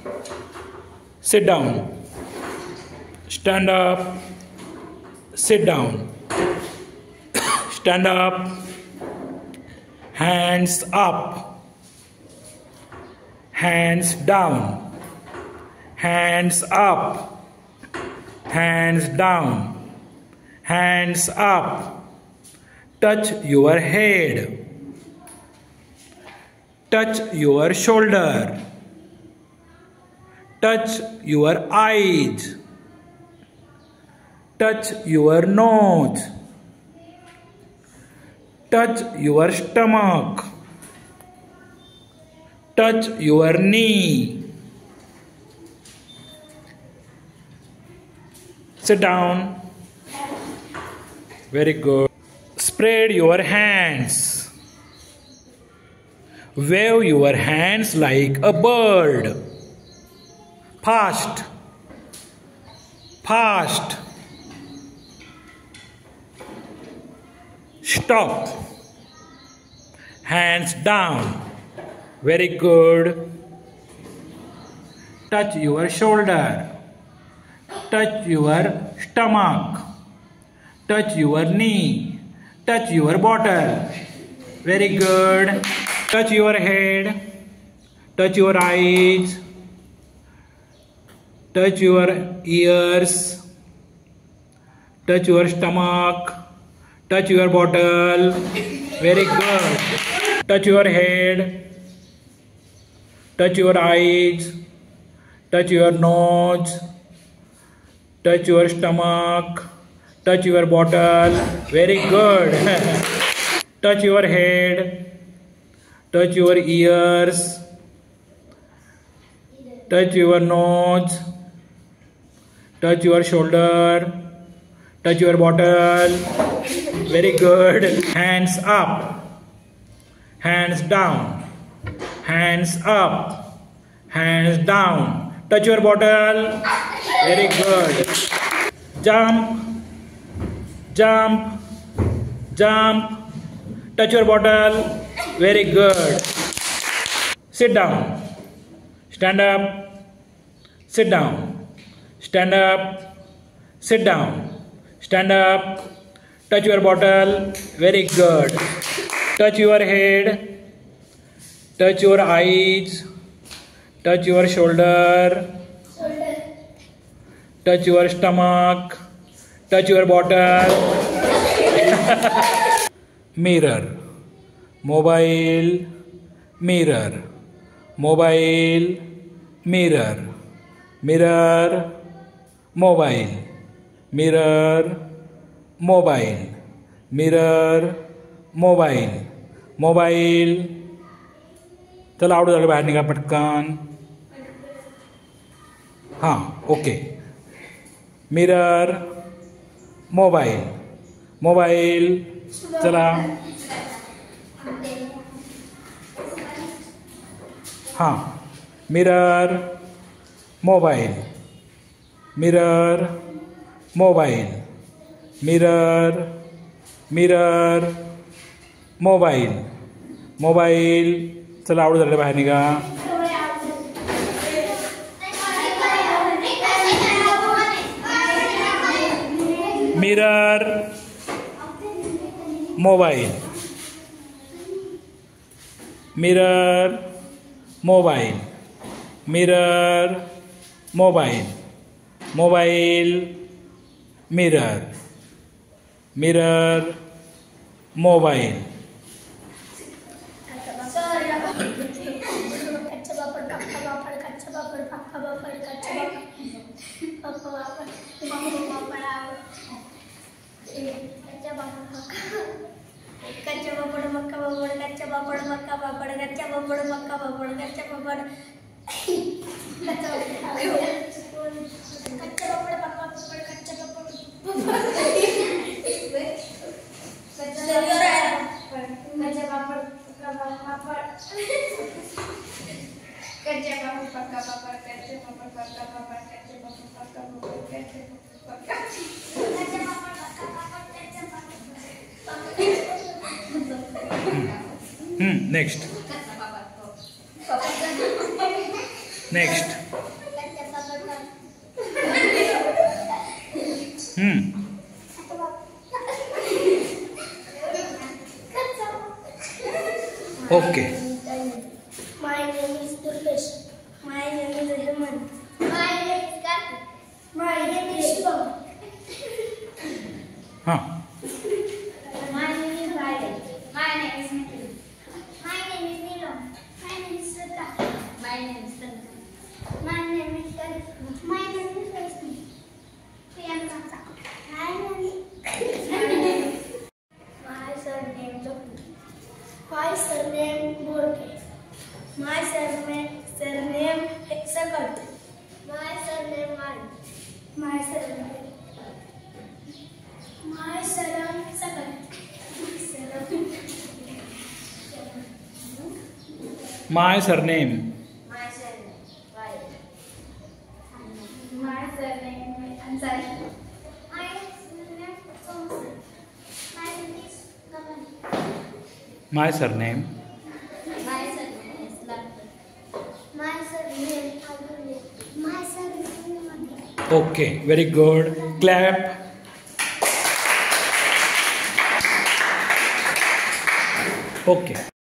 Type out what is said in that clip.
Sit down. Stand up. Sit down. Stand up. Hands up. Hands down. Hands up. Hands down. Hands up. Touch your head. Touch your shoulder. Touch your eyes. Touch your nose. Touch your stomach. Touch your knee. Sit down. Very good. Spread your hands. Wave your hands like a bird. Fast. Fast. Stop. Hands down. Very good. Touch your shoulder. Touch your stomach. Touch your knee. Touch your bottle. Very good. Touch your head. Touch your eyes. Touch your ears. Touch your stomach. Touch your bottle. Very good. Touch your head. Touch your eyes. Touch your nose. Touch your stomach. Touch your bottle. Very good. Touch your head. Touch your ears. Touch your nose. Touch your shoulder. Touch your bottle. Very good. Hands up. Hands down. Hands up. Hands down. Touch your bottle. Very good. Jump. Jump. Jump. Touch your bottle. Very good. Sit down. Stand up. Sit down. Stand up. Sit down. Stand up. Touch your bottle. Very good. Touch your head. Touch your eyes. Touch your shoulder. Touch your stomach. Touch your bottle. Mirror. Mobile. Mirror. Mobile. Mirror. Mirror. Mobile. Mirror. Mobile. Mirror. Mobile. Mobile. चला आवडू झालं बाहेर निघा पटकन. हां okay. Mirror. Mobile. Mobile. चला. हां mirror. Mobile. Mirror. Mobile. Mirror. Mirror. Mobile. Mobile. चला आवडू झालं बाहेर निघा. Mirror. Mobile. Mirror. Mobile. Mirror. Mobile. Mobile. Mirror. Mirror. Mobile. Next. Okay. My name is Durgesh. My name is Hemant. My name is Karthik. My name is Shivam. My name is Bharat. My name is Nikhil. My name is Neelam. My name is Shraddha. My name is Tanka. My name is Karishma. My name is Rashmi. Priyanka. My name is My surname Jaggu. My surname Borke. My surname Sakat. My surname Mari. My surname Sakat. My surname. My surname Right. My surname Ansari. My surname Somsa. My name is Kamal. My surname. My surname is Lakshman. My surname Abdul. My surname Madhya. Okay, very good. Clap. Okay.